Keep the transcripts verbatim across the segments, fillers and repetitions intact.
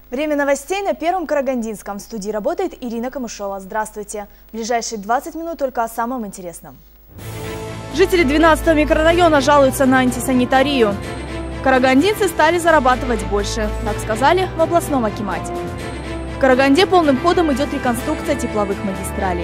Время новостей на Первом Карагандинском. В студии работает Ирина Камышова. Здравствуйте. В ближайшие двадцать минут только о самом интересном. Жители двенадцатого микрорайона жалуются на антисанитарию. Карагандинцы стали зарабатывать больше, так сказали в областном акимате. В Караганде полным ходом идет реконструкция тепловых магистралей.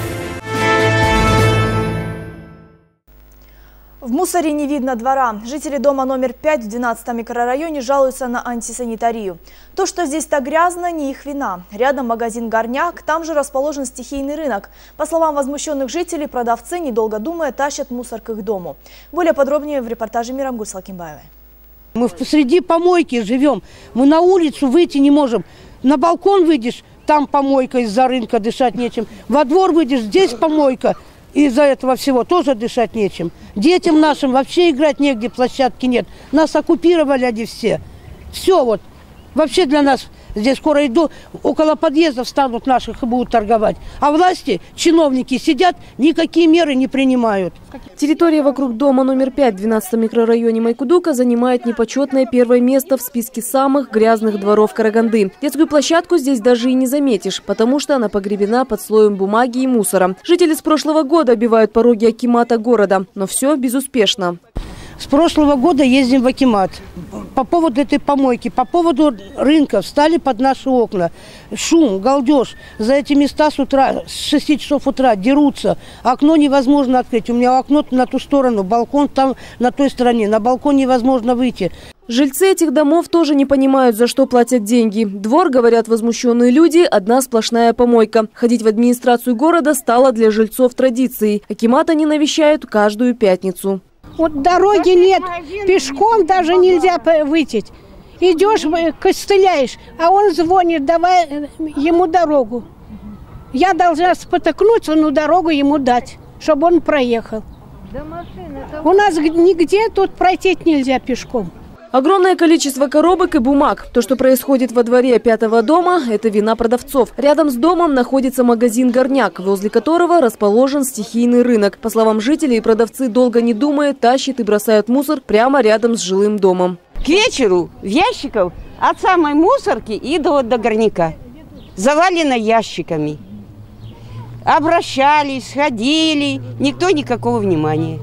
В мусоре не видно двора. Жители дома номер пять в двенадцатом микрорайоне жалуются на антисанитарию. То, что здесь так грязно, не их вина. Рядом магазин «Горняк», там же расположен стихийный рынок. По словам возмущенных жителей, продавцы, недолго думая, тащат мусор к их дому. Более подробнее в репортаже Мирамгуль Салкимбаевой. Мы посреди помойки живем. Мы на улицу выйти не можем. На балкон выйдешь, там помойка, из-за рынка дышать нечем. Во двор выйдешь, здесь помойка. Из-за этого всего тоже дышать нечем. Детям нашим вообще играть негде, площадки нет. Нас оккупировали они все. Все вот. Вообще для нас здесь скоро иду, около подъездов станут наших и будут торговать. А власти, чиновники сидят, никакие меры не принимают. Территория вокруг дома номер пять в двенадцатом микрорайоне Майкудука занимает непочетное первое место в списке самых грязных дворов Караганды. Детскую площадку здесь даже и не заметишь, потому что она погребена под слоем бумаги и мусора. Жители с прошлого года обивают пороги акимата города, но все безуспешно. С прошлого года ездим в акимат по поводу этой помойки, по поводу рынка. Встали под наши окна. Шум, галдеж. За эти места с утра, с шести часов утра дерутся. Окно невозможно открыть. У меня окно на ту сторону, балкон там на той стороне. На балкон невозможно выйти. Жильцы этих домов тоже не понимают, за что платят деньги. Двор, говорят возмущенные люди, одна сплошная помойка. Ходить в администрацию города стало для жильцов традицией. Акимат они навещают каждую пятницу. Вот дороги нет, пешком даже нельзя выйти. Идешь, костыляешь, а он звонит, давай ему дорогу. Я должна спотыкнуться, но дорогу ему дать, чтобы он проехал. У нас нигде тут пройти нельзя пешком. Огромное количество коробок и бумаг. То, что происходит во дворе пятого дома, это вина продавцов. Рядом с домом находится магазин «Горняк», возле которого расположен стихийный рынок. По словам жителей, продавцы, долго не думая, тащат и бросают мусор прямо рядом с жилым домом. К вечеру в ящиков от самой мусорки и до, до горняка завалено ящиками. Обращались, ходили, никто никакого внимания.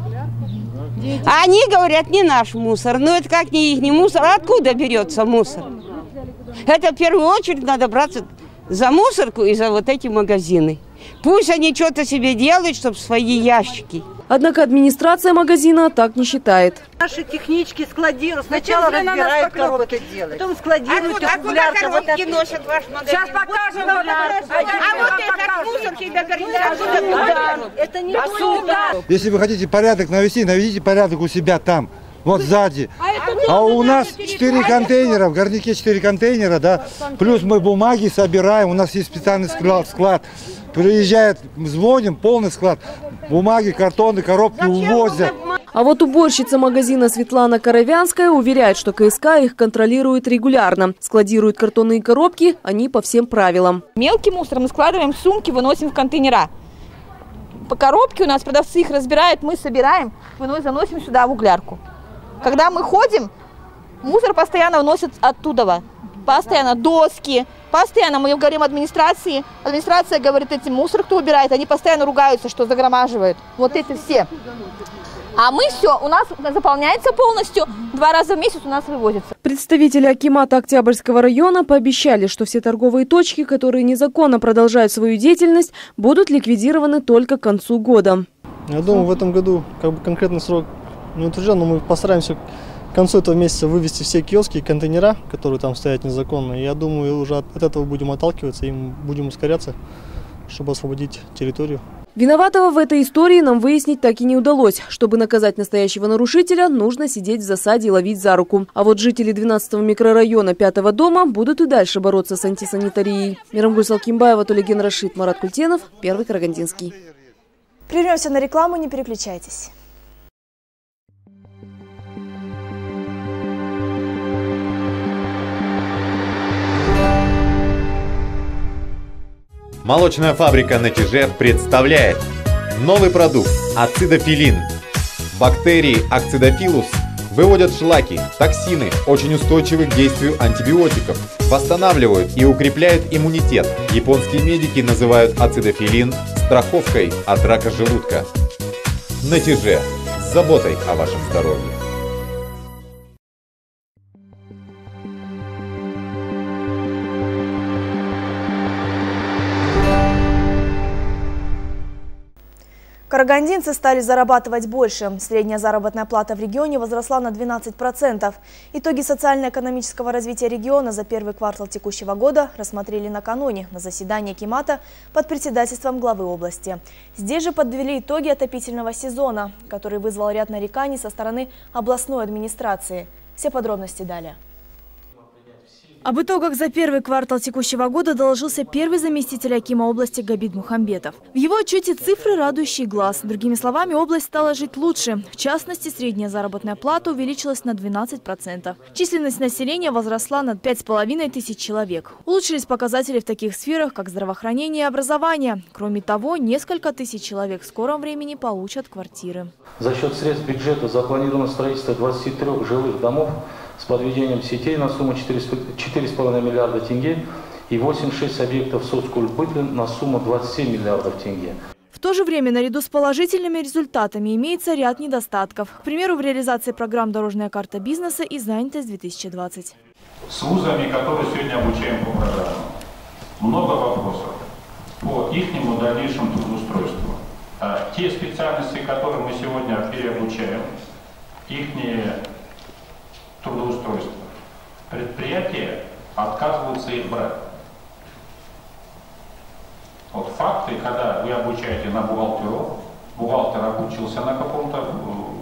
А они говорят, не наш мусор. Ну это как не их не мусор, а откуда берется мусор? Это в первую очередь надо браться за мусорку и за вот эти магазины. Пусть они что-то себе делают, чтобы свои ящики. Однако администрация магазина так не считает. Наши технички складируют. Сначала разбирают коробки, потом складируют. А куда коробки носят ваш магазин? Сейчас покажем. А вот этот мусор тебя говорит, это не сюда. Если вы хотите порядок навести, наведите порядок у себя там. Вот сзади. А у нас четыре контейнера, в Горняке четыре контейнера, да. Плюс мы бумаги собираем, у нас есть специальный склад. Приезжает, звоним, полный склад. Бумаги, картоны, коробки увозят. А вот уборщица магазина Светлана Коровянская уверяет, что КСК их контролирует регулярно. Складируют картонные коробки, они по всем правилам. Мелкий мусор мы складываем в сумки, выносим в контейнера. По коробке у нас продавцы их разбирают, мы собираем, выносим, заносим сюда в углярку. Когда мы ходим, мусор постоянно выносят оттуда. Постоянно доски, постоянно мы говорим администрации. Администрация говорит, эти мусор кто убирает, они постоянно ругаются, что загроможивают. Вот эти все. А мы все, у нас заполняется полностью, два раза в месяц у нас вывозится. Представители акимата Октябрьского района пообещали, что все торговые точки, которые незаконно продолжают свою деятельность, будут ликвидированы только к концу года. Я думаю, в этом году как бы конкретный срок не утвержден, но мы постараемся к концу этого месяца вывести все киоски и контейнера, которые там стоят незаконно. И я думаю, уже от этого будем отталкиваться и будем ускоряться, чтобы освободить территорию. Виноватого в этой истории нам выяснить так и не удалось. Чтобы наказать настоящего нарушителя, нужно сидеть в засаде и ловить за руку. А вот жители двенадцатого микрорайона пятого дома будут и дальше бороться с антисанитарией. Мирамгуль Салкимбаева, Тулеген Рашид, Марат Культенов, Первый Карагандинский. Прервемся на рекламу, не переключайтесь. Молочная фабрика «Натижев» представляет новый продукт – ацидофилин. Бактерии акцидофилус Выводят шлаки, токсины, очень устойчивы к действию антибиотиков. Восстанавливают и укрепляют иммунитет. Японские медики называют ацидофилин страховкой от рака желудка. Натиже. С заботой о вашем здоровье. Карагандинцы стали зарабатывать больше. Средняя заработная плата в регионе возросла на двенадцать процентов. Итоги социально-экономического развития региона за первый квартал текущего года рассмотрели накануне на заседании Акимата под председательством главы области. Здесь же подвели итоги отопительного сезона, который вызвал ряд нареканий со стороны областной администрации. Все подробности далее. Об итогах за первый квартал текущего года доложился первый заместитель акима области Габид Мухамбетов. В его отчете цифры, радующие глаз. Другими словами, область стала жить лучше. В частности, средняя заработная плата увеличилась на двенадцать процентов. Численность населения возросла на пять с половиной тысяч человек. Улучшились показатели в таких сферах, как здравоохранение и образование. Кроме того, несколько тысяч человек в скором времени получат квартиры. За счет средств бюджета запланировано строительство двадцати трёх жилых домов с подведением сетей на сумму четыре с половиной миллиарда тенге и восемьдесят шесть объектов соцкультбыта на сумму двадцать семь миллиардов тенге. В то же время, наряду с положительными результатами, имеется ряд недостатков. К примеру, в реализации программ «Дорожная карта бизнеса» и «Занятость-две тысячи двадцать». С вузами, которые сегодня обучаем по программам, много вопросов по их дальнейшему трудоустройству. Те специальности, которые мы сегодня переобучаем, их трудоустройство. Предприятия отказываются их брать. Вот факты, когда вы обучаете на бухгалтеров, бухгалтер обучился на каком-то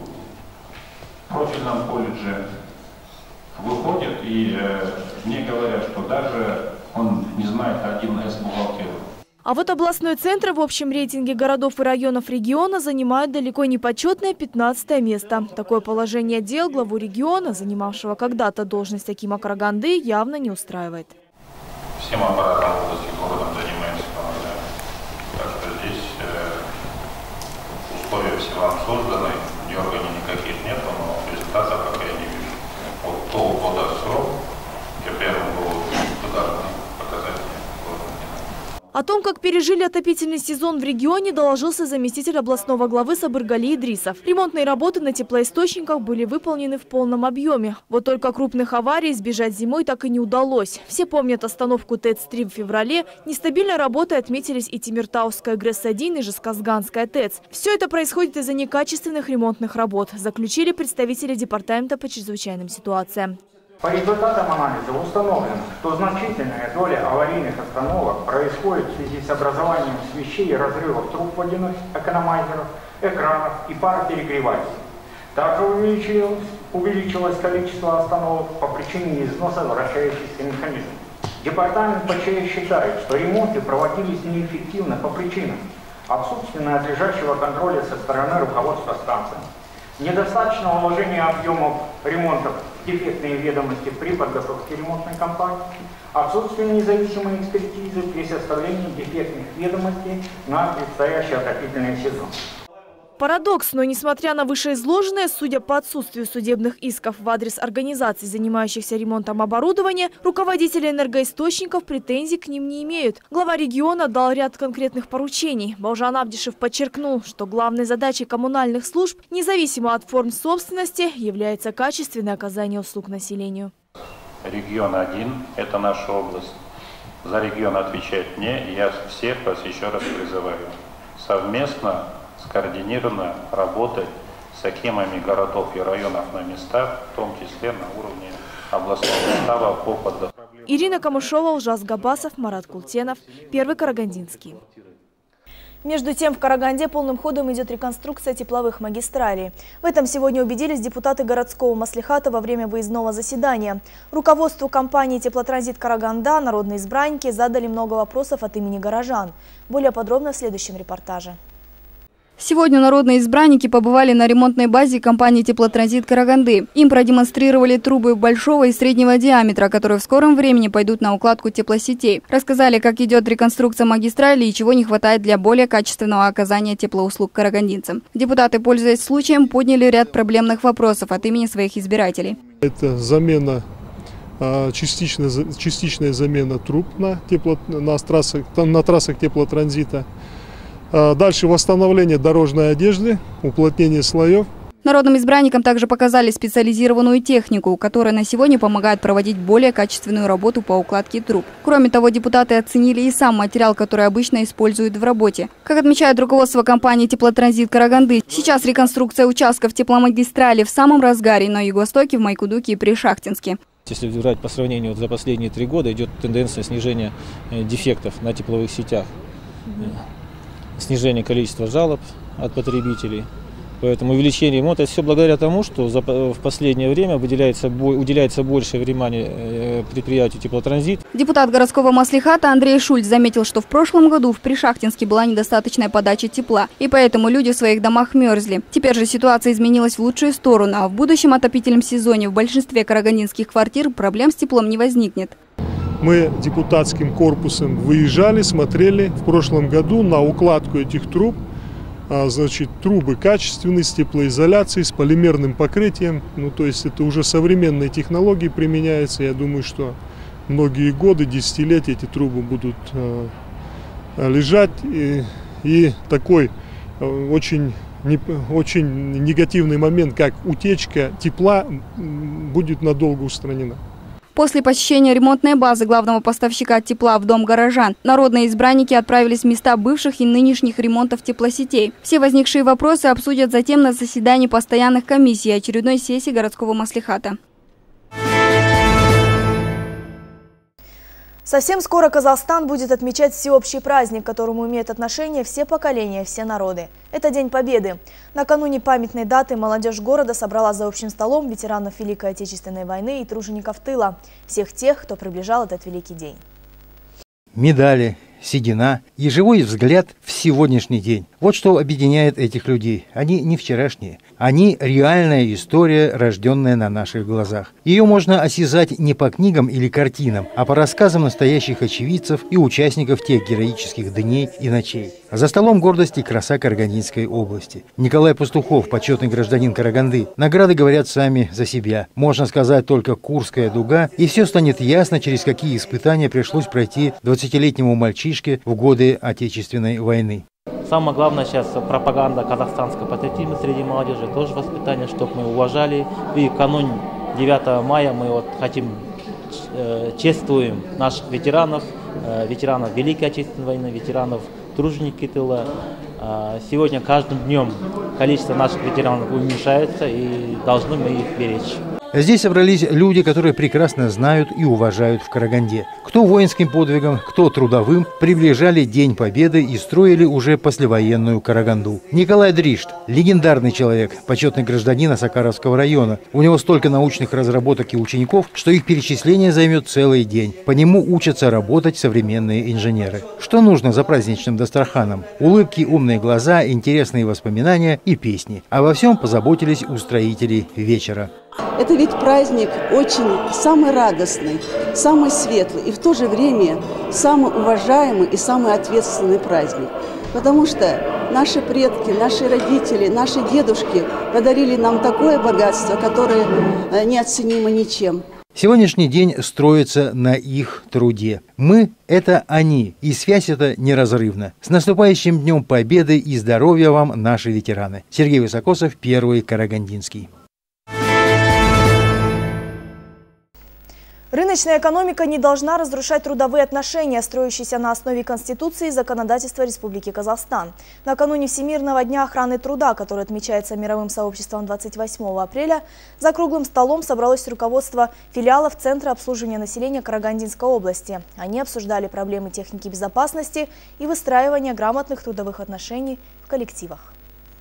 профильном колледже, выходит и э, мне говорят, что даже он не знает один из бухгалтеров. А вот областной центр в общем рейтинге городов и районов региона занимает далеко не почетное пятнадцатое место. Такое положение дел главу региона, занимавшего когда-то должность акима Караганды, явно не устраивает. Всем аппаратом области городом занимаемся, помогаем. Так что здесь э, условия все вам созданы, дерганий никаких нет, но результатов пока я не вижу. Вот полгода срок, я первым был должны показать. О том, как пережили отопительный сезон в регионе, доложился заместитель областного главы Сабыргали Идрисов. Ремонтные работы на теплоисточниках были выполнены в полном объеме. Вот только крупных аварий избежать зимой так и не удалось. Все помнят остановку ТЭЦ-три в феврале. Нестабильной работой отметились и Тимиртауская ГРЭС один, и Жесказганская ТЭЦ. Все это происходит из-за некачественных ремонтных работ, заключили представители департамента по чрезвычайным ситуациям. По результатам анализа установлено, что значительная доля аварийных остановок происходит в связи с образованием свечей и разрывов труб водяных экономайзеров, экранов и пароперегревателей. Также увеличилось, увеличилось количество остановок по причине износа вращающихся механизмов. Департамент ПЧС считает, что ремонты проводились неэффективно по причинам отсутствия надлежащего контроля со стороны руководства станции, недостаточного вложения объемов ремонтов в дефектные ведомости при подготовке ремонтной кампании, отсутствие независимой экспертизы при составлении дефектных ведомостей на предстоящий отопительный сезон. Парадокс, но несмотря на вышеизложенное, судя по отсутствию судебных исков в адрес организаций, занимающихся ремонтом оборудования, руководители энергоисточников претензий к ним не имеют. Глава региона дал ряд конкретных поручений. Бауыржан Абдишев подчеркнул, что главной задачей коммунальных служб, независимо от форм собственности, является качественное оказание услуг населению. Регион один – это наша область. За регион отвечает мне, и я всех вас еще раз призываю совместно, скоординированно работать с акимами городов и районов на местах, в том числе на уровне областного штаба по подготовке. Ирина Камышова, Ужас Габасов, Марат Култенов, Первый Карагандинский. Между тем, в Караганде полным ходом идет реконструкция тепловых магистралей. В этом сегодня убедились депутаты городского маслихата во время выездного заседания. Руководству компании «Теплотранзит Караганда» народные избранники задали много вопросов от имени горожан. Более подробно в следующем репортаже. Сегодня народные избранники побывали на ремонтной базе компании «Теплотранзит Караганды». Им продемонстрировали трубы большого и среднего диаметра, которые в скором времени пойдут на укладку теплосетей. Рассказали, как идет реконструкция магистрали и чего не хватает для более качественного оказания теплоуслуг карагандинцам. Депутаты, пользуясь случаем, подняли ряд проблемных вопросов от имени своих избирателей. Это замена, частичная, частичная замена труб на, тепло, на, трассах, на трассах теплотранзита. Дальше восстановление дорожной одежды, уплотнение слоев. Народным избранникам также показали специализированную технику, которая на сегодня помогает проводить более качественную работу по укладке труб. Кроме того, депутаты оценили и сам материал, который обычно используют в работе. Как отмечает руководство компании «Теплотранзит Караганды», сейчас реконструкция участков тепломагистрали в самом разгаре на юго-востоке, в Майкудуке и Пришахтинске. Если брать по сравнению вот за последние три года, идет тенденция снижения дефектов на тепловых сетях. Снижение количества жалоб от потребителей. Поэтому увеличение ремонта – это все благодаря тому, что за, в последнее время выделяется, уделяется больше внимания предприятию «Теплотранзит». Депутат городского маслихата Андрей Шульц заметил, что в прошлом году в Пришахтинске была недостаточная подача тепла, и поэтому люди в своих домах мерзли. Теперь же ситуация изменилась в лучшую сторону, а в будущем отопительном сезоне в большинстве карагандинских квартир проблем с теплом не возникнет. Мы депутатским корпусом выезжали, смотрели в прошлом году на укладку этих труб. Значит, трубы качественные, с теплоизоляцией, с полимерным покрытием. Ну, то есть это уже современные технологии применяются. Я думаю, что многие годы, десятилетия эти трубы будут э, лежать. И, и такой э, очень, не, очень негативный момент, как утечка тепла, будет надолго устранена. После посещения ремонтной базы главного поставщика тепла в дом горожан, народные избранники отправились в места бывших и нынешних ремонтов теплосетей. Все возникшие вопросы обсудят затем на заседании постоянных комиссий очередной сессии городского маслихата. Совсем скоро Казахстан будет отмечать всеобщий праздник, к которому имеют отношение все поколения, все народы. Это День Победы. Накануне памятной даты молодежь города собрала за общим столом ветеранов Великой Отечественной войны и тружеников тыла. Всех тех, кто приближал этот великий день. Медали, седина и живой взгляд в сегодняшний день. Вот что объединяет этих людей. Они не вчерашние. Они реальная история, рожденная на наших глазах. Ее можно осязать не по книгам или картинам, а по рассказам настоящих очевидцев и участников тех героических дней и ночей. За столом гордость и краса Карагандинской области. Николай Пастухов, почетный гражданин Караганды. Награды говорят сами за себя. Можно сказать только Курская дуга, и все станет ясно, через какие испытания пришлось пройти двадцатилетнему мальчишке в годы Отечественной войны. Самое главное сейчас пропаганда казахстанского патриотизма среди молодежи, тоже воспитание, чтобы мы уважали. И канун девятого мая мы вот хотим, э, чествуем наших ветеранов, э, ветеранов Великой Отечественной войны, ветеранов труженики тыла. Э, сегодня каждым днем количество наших ветеранов уменьшается, и должны мы их беречь. Здесь собрались люди, которые прекрасно знают и уважают в Караганде. Кто воинским подвигом, кто трудовым, приближали День Победы и строили уже послевоенную Караганду. Николай Дришт – легендарный человек, почетный гражданин Осакаровского района. У него столько научных разработок и учеников, что их перечисление займет целый день. По нему учатся работать современные инженеры. Что нужно за праздничным дастраханом? Улыбки, умные глаза, интересные воспоминания и песни. Обо всем позаботились устроители вечера. Это ведь праздник очень самый радостный, самый светлый и в то же время самый уважаемый и самый ответственный праздник. Потому что наши предки, наши родители, наши дедушки подарили нам такое богатство, которое неоценимо ничем. Сегодняшний день строится на их труде. Мы – это они, и связь эта неразрывна. С наступающим Днем Победы и здоровья вам, наши ветераны. Сергей Высокосов, Первый Карагандинский. Рыночная экономика не должна разрушать трудовые отношения, строящиеся на основе Конституции и законодательства Республики Казахстан. Накануне Всемирного дня охраны труда, который отмечается мировым сообществом двадцать восьмого апреля, за круглым столом собралось руководство филиалов Центра обслуживания населения Карагандинской области. Они обсуждали проблемы техники безопасности и выстраивания грамотных трудовых отношений в коллективах.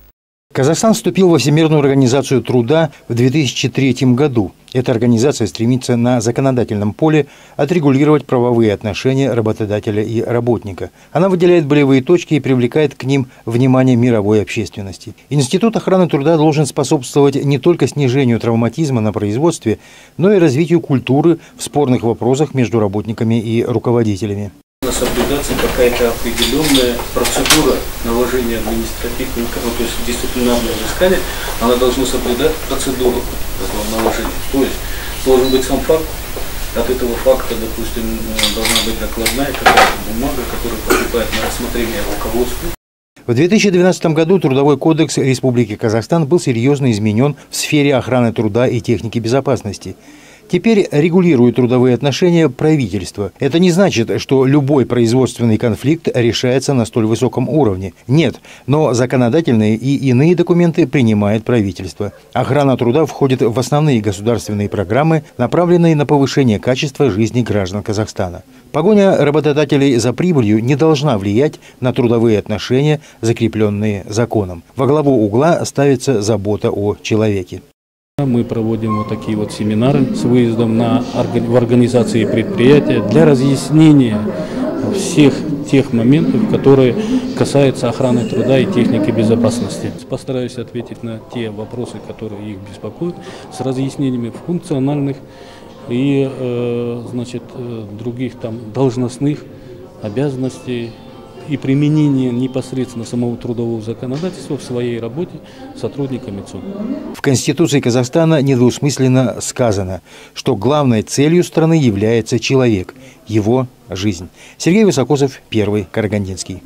Казахстан вступил во Всемирную организацию труда в две тысячи третьем году. Эта организация стремится на законодательном поле отрегулировать правовые отношения работодателя и работника. Она выделяет болевые точки и привлекает к ним внимание мировой общественности. Институт охраны труда должен способствовать не только снижению травматизма на производстве, но и развитию культуры в спорных вопросах между работниками и руководителями. Соблюдаться какая-то определенная процедура наложения административного, ну, то есть дисциплинарное взыскание, она должна соблюдать процедуру этого наложения. То есть должен быть сам факт, от этого факта, допустим, должна быть докладная какая-то бумага, которая поступает на рассмотрение руководству. В две тысячи двенадцатом году Трудовой кодекс Республики Казахстан был серьезно изменен в сфере охраны труда и техники безопасности. Теперь регулирует трудовые отношения правительство. Это не значит, что любой производственный конфликт решается на столь высоком уровне. Нет, но законодательные и иные документы принимает правительство. Охрана труда входит в основные государственные программы, направленные на повышение качества жизни граждан Казахстана. Погоня работодателей за прибылью не должна влиять на трудовые отношения, закрепленные законом. Во главу угла ставится забота о человеке. Мы проводим вот такие вот семинары с выездом на, в организации предприятия для разъяснения всех тех моментов, которые касаются охраны труда и техники безопасности. Постараюсь ответить на те вопросы, которые их беспокоят, с разъяснениями функциональных и э, значит, других там должностных обязанностей и применение непосредственно самого трудового законодательства в своей работе сотрудниками ЦО. В Конституции Казахстана недвусмысленно сказано, что главной целью страны является человек, его жизнь. Сергей Высокосов, Первый Карагандинский.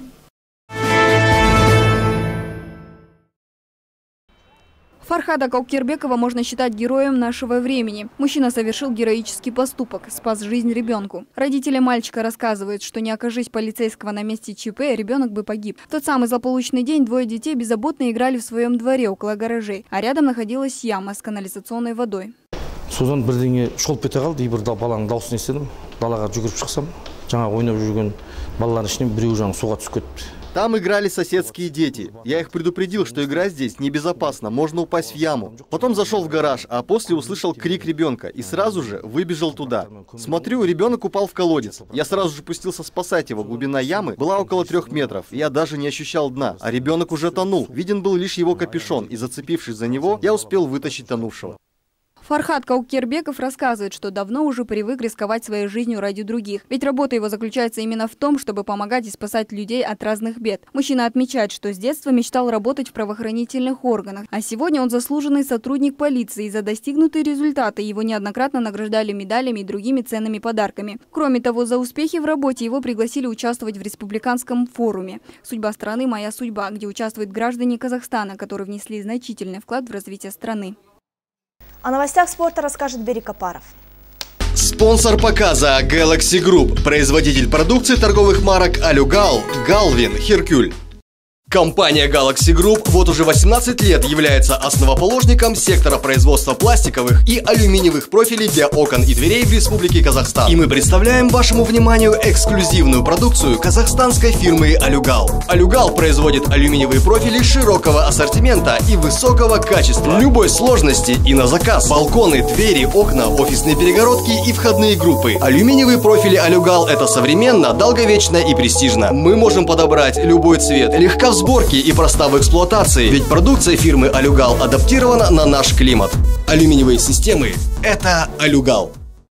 Фархада Каукербекова можно считать героем нашего времени. Мужчина совершил героический поступок, спас жизнь ребенку. Родители мальчика рассказывают, что не окажись полицейского на месте ЧП, ребенок бы погиб. В тот самый злополучный день двое детей беззаботно играли в своем дворе около гаражей, а рядом находилась яма с канализационной водой. Содан бірдеңе шолып кете қалды, и бір баланың дауысын естідім. Далаға жүгіріп шықсам, жаңа ойнап жүрген балалардың ішінен біреуі жаңа суға түсіп кетті. Там играли соседские дети. Я их предупредил, что игра здесь небезопасна, можно упасть в яму. Потом зашел в гараж, а после услышал крик ребенка и сразу же выбежал туда. Смотрю, ребенок упал в колодец. Я сразу же пустился спасать его. Глубина ямы была около трех метров. Я даже не ощущал дна, а ребенок уже тонул. Виден был лишь его капюшон, и зацепившись за него, я успел вытащить тонувшего. Фархад Каукербеков рассказывает, что давно уже привык рисковать своей жизнью ради других. Ведь работа его заключается именно в том, чтобы помогать и спасать людей от разных бед. Мужчина отмечает, что с детства мечтал работать в правоохранительных органах. А сегодня он заслуженный сотрудник полиции. И за достигнутые результаты его неоднократно награждали медалями и другими ценными подарками. Кроме того, за успехи в работе его пригласили участвовать в республиканском форуме «Судьба страны. Моя судьба», где участвуют граждане Казахстана, которые внесли значительный вклад в развитие страны. О новостях спорта расскажет Берик Апаров. Спонсор показа Galaxy Group, производитель продукции торговых марок Алюгал, Галвин, Херкюль. Компания Galaxy Group вот уже восемнадцать лет является основоположником сектора производства пластиковых и алюминиевых профилей для окон и дверей в Республике Казахстан. И мы представляем вашему вниманию эксклюзивную продукцию казахстанской фирмы Алюгал. Алюгал производит алюминиевые профили широкого ассортимента и высокого качества, любой сложности и на заказ. Балконы, двери, окна, офисные перегородки и входные группы. Алюминиевые профили Алюгал — это современно, долговечно и престижно. Мы можем подобрать любой цвет, легко в сборке и проста в эксплуатации, ведь продукция фирмы Алюгал адаптирована на наш климат. Алюминиевые системы – это Алюгал.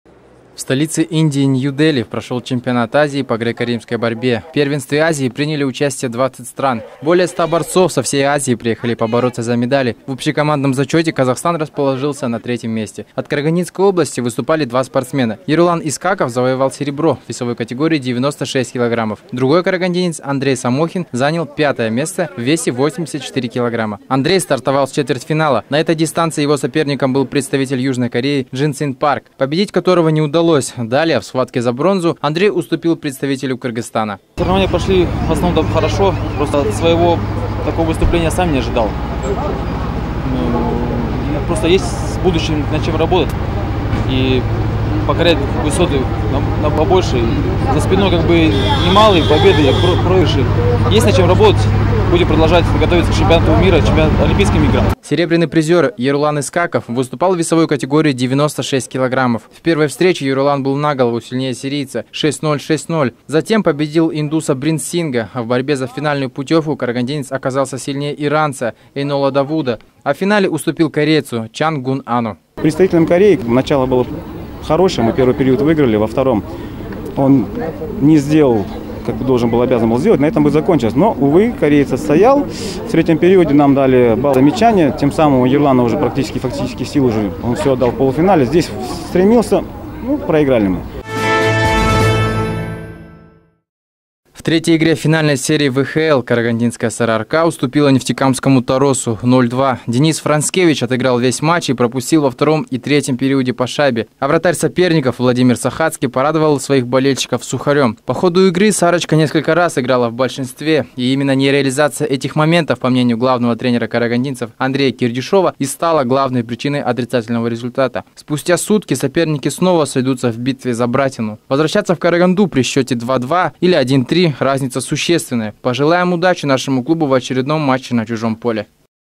В столице Индии Нью-Дели прошел чемпионат Азии по греко-римской борьбе. В первенстве Азии приняли участие двадцать стран. Более ста борцов со всей Азии приехали побороться за медали. В общекомандном зачете Казахстан расположился на третьем месте. От Карагандинской области выступали два спортсмена. Ерулан Искаков завоевал серебро в весовой категории девяносто шесть килограммов. Другой карагандинец Андрей Самохин занял пятое место в весе восемьдесят четыре килограмма. Андрей стартовал с четвертьфинала. На этой дистанции его соперником был представитель Южной Кореи Джин Син Парк, победить которого не удалось. Далее в схватке за бронзу Андрей уступил представителю Кыргызстана. Соревнования прошли в основном хорошо, просто от своего такого выступления сам не ожидал. Просто есть с будущим над чем работать. И покорять высоты на, на побольше. За спиной как бы немалые победы и проигрыши. Есть над чем работать. Будем продолжать готовиться к чемпионату мира, чемпионату, Олимпийским играм. Серебряный призер Ерулан Искаков выступал в весовой категории девяносто шесть килограммов. В первой встрече Ерулан был на голову сильнее сирийца шесть ноль шесть ноль. Затем победил индуса Бринсинга. А в борьбе за финальную путевку карагандинец оказался сильнее иранца Эйнола Давуда. А в финале уступил корейцу Чан Гун Ану. Представителям Кореи начало было хорошее. Мы первый период выиграли, во втором он не сделал, как бы должен был, обязан был сделать, на этом бы закончилось. Но, увы, кореец отстоял. В третьем периоде нам дали балл замечания, тем самым у Ерлана уже практически фактически сил уже, он все отдал в полуфинале. Здесь стремился, ну, проиграли мы. В третьей игре финальной серии вэ ха эл карагандинская СРРК уступила Нефтекамскому Торосу ноль два. Денис Францкевич отыграл весь матч и пропустил во втором и третьем периоде по шайбе. А вратарь соперников Владимир Сахацкий порадовал своих болельщиков сухарем. По ходу игры Сарочка несколько раз играла в большинстве. И именно нереализация этих моментов, по мнению главного тренера карагандинцев Андрея Кирдюшова, и стала главной причиной отрицательного результата. Спустя сутки соперники снова сойдутся в битве за братину. Возвращаться в Караганду при счете два два или один три разница существенная. Пожелаем удачи нашему клубу в очередном матче на чужом поле.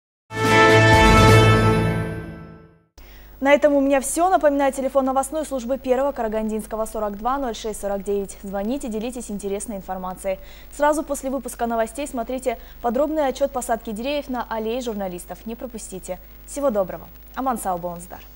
На этом у меня все. Напоминаю, телефон новостной службы первого Карагандинского сорок два ноль шесть сорок девять. Звоните, делитесь интересной информацией. Сразу после выпуска новостей смотрите подробный отчет посадки деревьев на аллее журналистов. Не пропустите. Всего доброго. Аман сау болыңыздар.